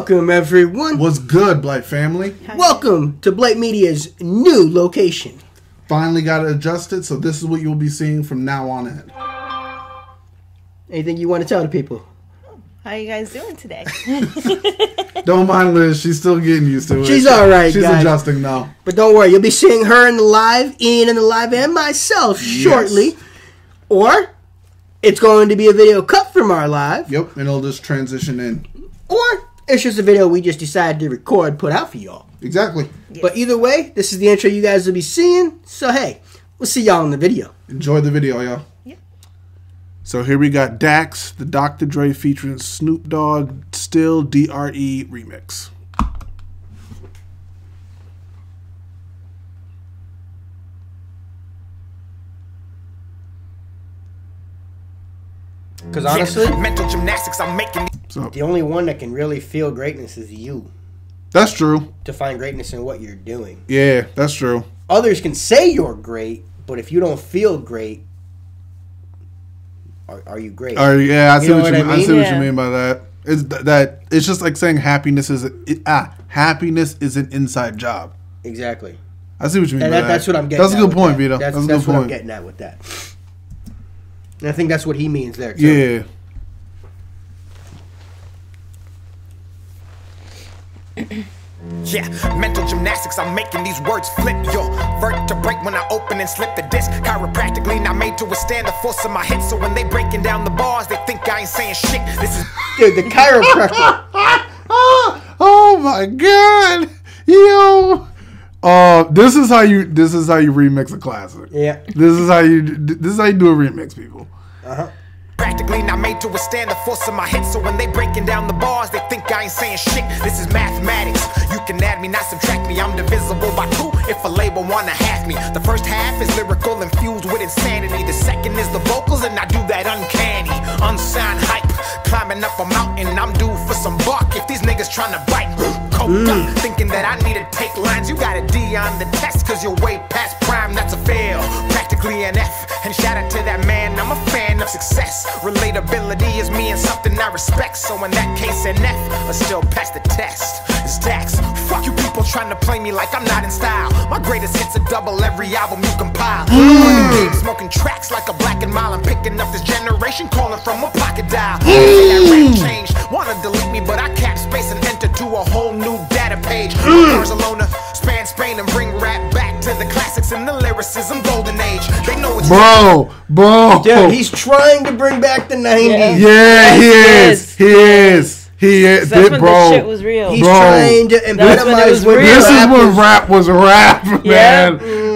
Welcome, everyone. What's good, Blite family? Welcome to Blite Media's new location. Finally got it adjusted, so this is what you'll be seeing from now on in. Anything you want to tell the people? How you guys doing today? Don't mind Liz, she's still getting used to it. She's all right, She's guys. adjusting now. But don't worry, you'll be seeing her in the live, Ian in the live, and myself shortly. Yes. Or it's going to be a video cut from our live. Yep, and it'll just transition in. Or it's just a video we just decided to record, put out for y'all. Exactly. Yes. But either way, this is the intro you guys will be seeing. So hey, we'll see y'all in the video. Enjoy the video, y'all. Yep. So here we got Dax, the Dr. Dre featuring Snoop Dogg, Still D.R.E. remix. Because honestly, mental gymnastics I'm making. So the only one that can really feel greatness is you. that's true. To find greatness in what you're doing. Yeah, that's true. Others can say you're great, but if you don't feel great, are you great? Yeah, I see You know what you what I mean. I see mean? what you mean by that. It's just like saying happiness is happiness is an inside job. Exactly. I see what you mean And by that. that's what I'm getting That's a at good with point, that. Vito. That's a what good point. I'm getting at with that. And I think that's what he means there, too. Yeah. Yeah, mental gymnastics I'm making these words flip your vertebrae when I open and slip the disc. Chiropractically not made to withstand the force of my hits. So when they breaking down the bars, they think I ain't saying shit. This is Dude, the chiropractor. Oh my god, yo! This is how you remix a classic. Yeah. This is how you do a remix, people. practically not made to withstand the force of my hits. So when they breaking down the bars, they think I ain't saying shit. This is mathematics. You can add me, not subtract me. I'm divisible by two if a label wanna hack me. The first half is lyrical infused with insanity. The second is the vocals, and I do that uncanny, unsigned hype. Climbing up a mountain, I'm due for some bark. If these niggas tryna bite, coked up, thinking that I need to take lines. You got a D on the test, cause you're way past prime. That's a fail, practically an F. And shout out to that man, I'm a fan of success. Relatability is me and something I respect. So in that case, an F, but still pass the test. It's Dax. Fuck you people trying to play me like I'm not in style. My greatest hits are double every album you compile. Game smoking tracks like a black and mile. I'm picking up this generation, calling from a pocket dial. That rap changed, wanna delete me, but I cap space and enter to a whole new data page. Barcelona, span Spain and bring rap back to the classics and the lyricism golden age. They know it's Bro. Dude, he's trying to bring back the 90s. Yeah, he is. That's when the shit was real. He's trying to epitomize when This is rap when rap was rap, man.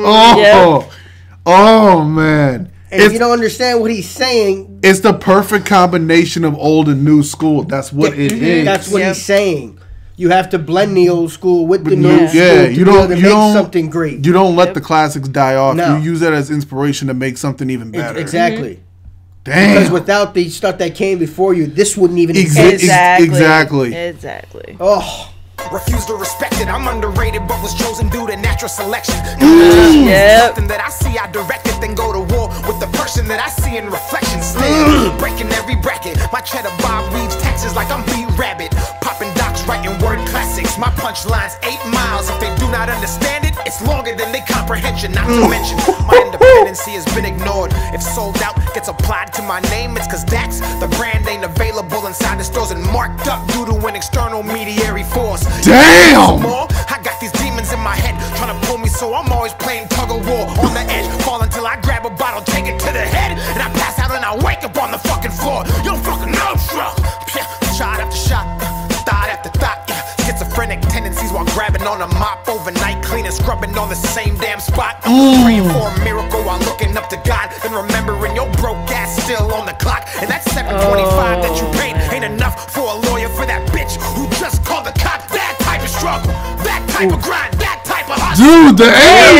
Oh, man. And if you don't understand what he's saying, It's the perfect combination of old and new school. That's what it is. that's what he's saying. You have to blend the old school with the new Yeah, school to you be able to don't make something great. You don't let the classics die off. No. You use that as inspiration to make something even better. Exactly. Damn. Because without the stuff that came before you, this wouldn't even exist. Exactly. Oh. refuse to respect it. I'm underrated, but was chosen due to natural selection. Something that I see, I direct it, then go to war with the person that I see in reflection. Still breaking every bracket. My cheddar Bob weaves taxes like I'm B-Rabbit. Popping docs, writing word classics. My punchline's 8 miles. If they do not understand it, it's longer than their comprehension. Not to mention, my independency has been ignored. If sold out gets applied to my name, it's cause Dax, the brand, ain't available inside the stores and marked up due to an external mediary force. Damn! I got these demons in my head trying to pull me, so I'm always playing tug of war on the edge. Fall until I grab a bottle, take it to the head, and I pass out and I wake up on the fucking floor. You don't fucking know, truck. Shot after shot, thought after thought. Schizophrenic tendencies while grabbing on a mop overnight, cleaning, scrubbing on the same damn spot. Praying for a miracle while looking up to God, and remembering your broke ass still on the clock. And that $725 that you paid ain't enough for a lawyer for that bitch who just called the cop. That type of struggle, that type of grind, that type of hustle. Dude, the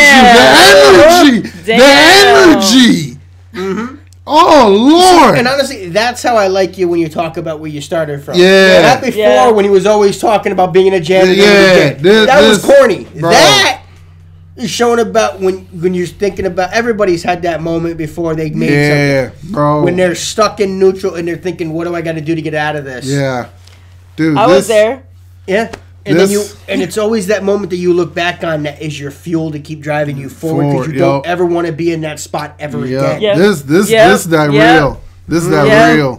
energy. Oh, Lord. And honestly, that's how I like you when you talk about where you started from. Yeah. Not before when he was always talking about being a janitor. Yeah. That was corny. Bro. That is showing about when you're thinking about, everybody's had that moment before they made something. Bro. When they're stuck in neutral and they're thinking, what do I got to do to get out of this? Yeah. Dude, I was there. Yeah. And then it's always that moment that you look back on that is your fuel to keep driving you forward because you don't ever want to be in that spot ever again. Yep. This is that real. This is that real.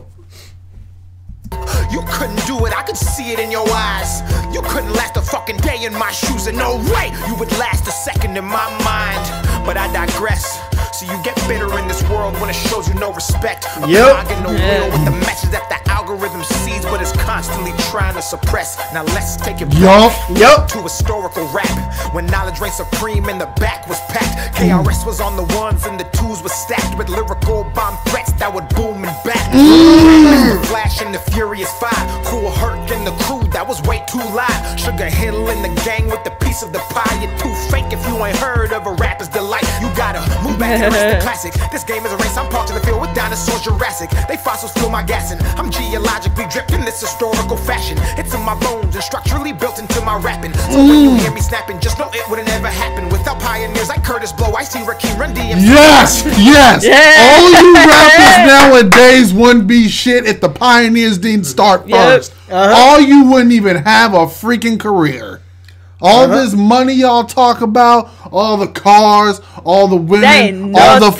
You couldn't do it, I could see it in your eyes. You couldn't last a fucking day in my shoes, and no way you would last a second in my mind. But I digress. So you get bitter in this world when it shows you no respect. Yep. No real with the message that the algorithm sees, but is constantly trying to suppress. Now let's take it back to historical rap, when knowledge reigned supreme and the back was packed. KRS was on the ones and the twos was stacked with lyrical bomb threats that would boom and back. Flash and the Furious Five, Cool Herc and the crew that was way too live. Sugar Hill and the gang with the piece of the pie. You're too fake if you ain't heard of a rapper's delight. You gotta move back and erase the classic. This game is a race, I'm parked in the field with dinosaurs Jurassic. They fossils fuel my gassing. I'm geologically dripped in this historical fashion. It's in my bones and structurally built into my rapping. So when you hear me snapping, just know it would've never happened without pioneers like Curtis Blow, Ice-T, Rakim, Run DMC. Yes. All you rappers nowadays wouldn't be shit if the pioneers didn't start first. All you wouldn't even have a freaking career. All this money y'all talk about, all the cars, all the women, all the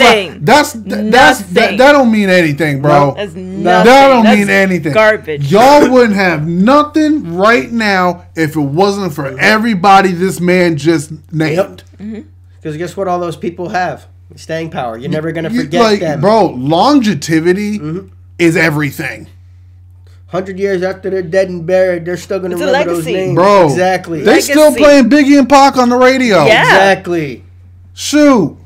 that don't mean anything, bro. That's nothing. That don't mean anything. Garbage. Y'all wouldn't have nothing right now if it wasn't for everybody this man just named. Because guess what? All those people have staying power. You're never gonna forget them, bro. Longevity is everything. 100 years after they're dead and buried, they're still going to remember those names. Bro, exactly. They still playing Biggie and Pac on the radio. Yeah. Exactly. Shoot.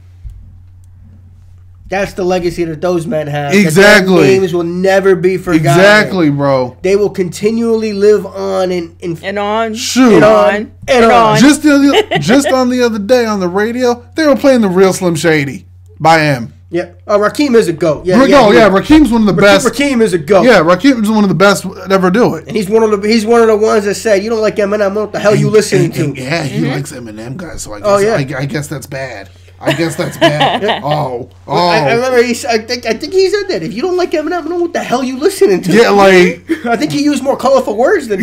That's the legacy that those men have. Exactly. Their names will never be forgotten. Exactly, bro. They will continually live on and on. Shoot. And on. Just on the other day on the radio, they were playing The Real Slim Shady by M. Yeah. Rakim is a GOAT. Rakim's one of the best. Rakim is a GOAT. Yeah, Rakim's one of the best to ever do it. And he's one of the ones that said, "You don't like Eminem, what the hell you listening to?" Yeah, he likes Eminem, guys. So I guess that's bad. I guess that's bad. I remember I think he said that. If you don't like Eminem, I don't know what the hell you listening to. Yeah, like I think he used more colorful words than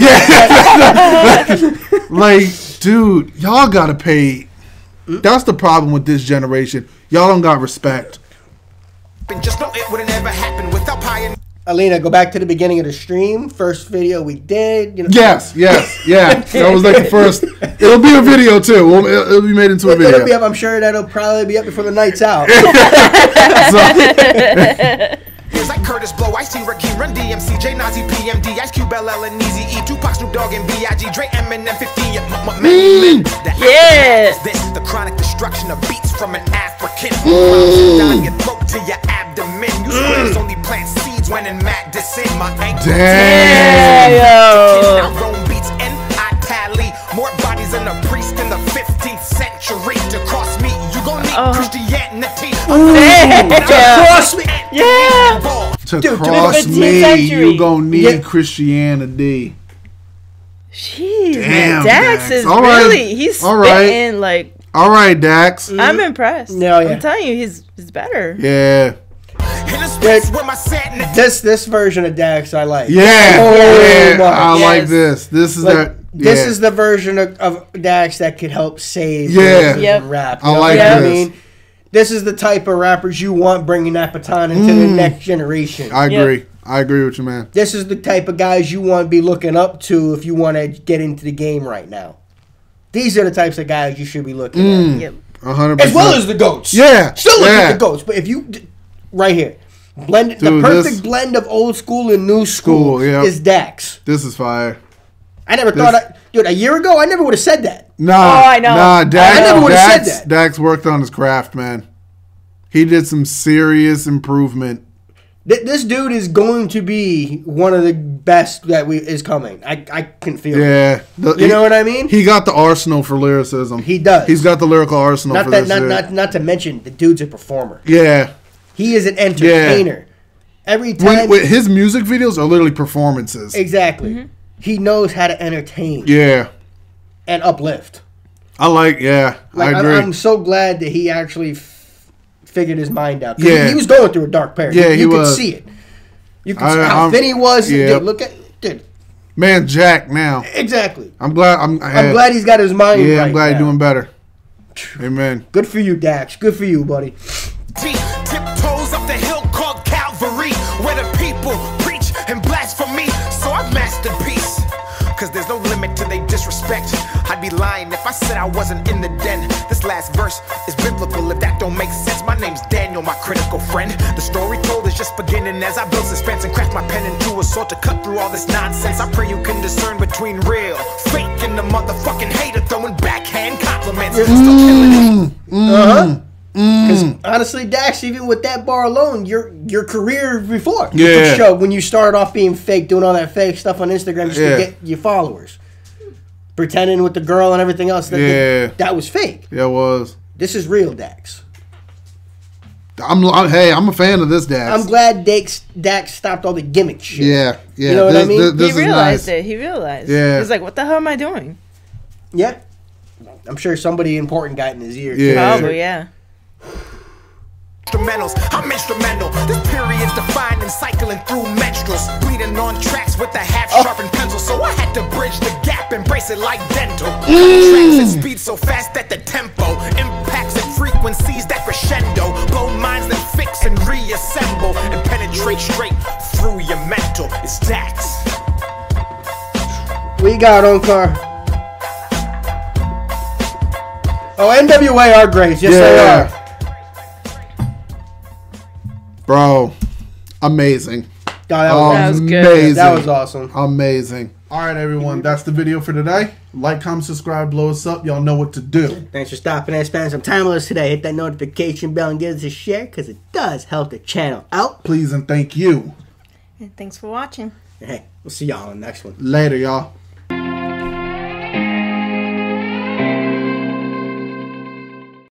like, dude, y'all gotta pay. That's the problem with this generation. Y'all don't got respect. Just know it would've never happened without pioneers. Alina, go back to the beginning of the stream. First video we did. Yes. That was like the first. It'll be a video too. It'll be made into a video. It'll be up. I'm sure that'll probably be up before the night's out. Here's like Curtis Blow, Ice-T, Rakim, Run DMC, J Nazi, PMD, Ice Cube, LL, and Easy E, Tupac, Snoop Dogg, and B.I.G, Dre, Eminem, 15. This the chronic destruction of beats from an African. Down your throat to your abdomen. You squares only plant seeds when in Madison. My ankle. I roam beats and I tally more bodies than a priest in the 15th century. To cross me, you gon' need Christianity. To cross me. To cross me, you gon' need Christianity. Jeez, damn, Dax is all right. really he's spitting like. All right, Dax. I'm impressed. No, I'm telling you, he's better. Yeah. This version of Dax I like. I like this. This is This is the version of Dax that could help save rap. I like this. I mean, this is the type of rappers you want bringing that baton into the next generation. I agree. I agree with you, man. This is the type of guys you want to be looking up to if you want to get into the game right now. These are the types of guys you should be looking at. 100%. As well as the GOATs. Yeah. Still look at the GOATs. But if you... Right here. The perfect blend of old school and new school is Dax. This is fire. I never thought... Dude, a year ago, I never would have said that. I know. Nah, Dax, I never would have said that. Dax worked on his craft, man. He did some serious improvement. This dude is going to be one of the best that is coming. I can feel it. You know what I mean? He got the arsenal for lyricism. He does. He's got the lyrical arsenal for this shit. Not to mention, the dude's a performer. Yeah. He is an entertainer. Every time... his music videos are literally performances. Exactly. He knows how to entertain. Yeah. And uplift. I agree. I'm so glad that he actually... figured his mind out. Yeah. He was going through a dark period. Yeah, you could see it. You could see how thin he was. Yeah. Dude, look at... Dude. Man, Jack now. Exactly. I'm glad. I'm glad he's got his mind right. Yeah, I'm glad he's doing better. Amen. Good for you, Dax. Good for you, buddy. Tiptoes up the hill called Calvary, where the people preach and blasphemy. So I've mastered peace, cause there's no limit to their disrespect. I'd be lying if I said I wasn't in the den. This last verse is biblical, if that don't make sense. My name's Daniel, my critical friend. The story told is just beginning as I build suspense and craft my pen into a sword to cut through all this nonsense. I pray you can discern between real, fake, and the motherfucking hater throwing backhand compliments. Still killing it. Because honestly, Dax, even with that bar alone, your career before yeah. show when you started off being fake, doing all that fake stuff on Instagram just to get your followers, pretending with the girl and everything else. That was fake. Yeah, it was. This is real, Dax. I'm a fan of this Dax. I'm glad Dax stopped all the gimmick shit. Yeah. You know what I mean? He realized it. He realized. Yeah. He's like, what the hell am I doing? Yeah. I'm sure somebody important got in his ear. Yeah. Probably, yeah. Instrumentals, I'm instrumental. This period's defined and cycling through menstruals, bleeding on tracks with a half-sharpened pencil. So I had to bridge the gap, embrace it like dental. Tracks at speed so fast that the tempo impacts and frequencies that crescendo, blow minds that fix and reassemble and penetrate straight through your mental. It's Dax. We got on car. Oh, NWA are great. Yes, they are. Bro, amazing. That was amazing. good. That was awesome. Amazing. All right, everyone. That's the video for today. Like, comment, subscribe, blow us up. Y'all know what to do. Thanks for stopping and spending some time with us today. Hit that notification bell and give us a share because it does help the channel out. Please and thank you. And thanks for watching. Hey, we'll see y'all on the next one. Later, y'all.